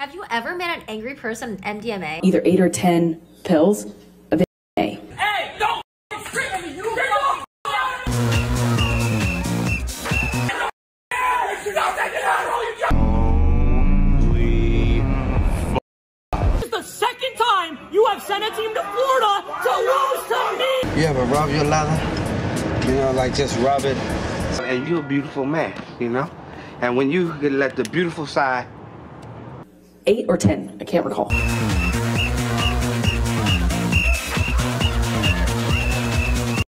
Have you ever met an angry person on MDMA? Either 8 or 10 pills of MDMA. Hey, don't scream at me, you This is the second time you have sent a team to Florida to lose to me! You ever rub your leather? You know, like just rub it. And you're a beautiful man, you know? And when you let the beautiful side 8 or 10, I can't recall.